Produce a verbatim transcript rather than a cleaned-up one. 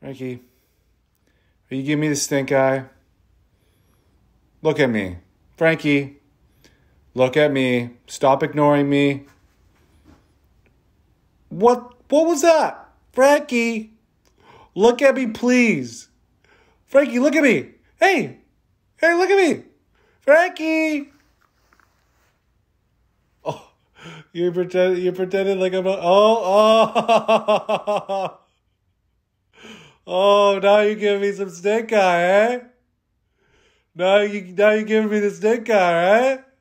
Frankie, are you giving me the stink eye? Look at me. Frankie, look at me. Stop ignoring me. What, what was that? Frankie, look at me, please. Frankie, look at me. Hey, hey, look at me. Frankie. Oh, you pretend, you pretended like I'm a, oh, oh. Oh, now you're giving me some stink eye, eh? Now you, now you're giving me the stink eye, right?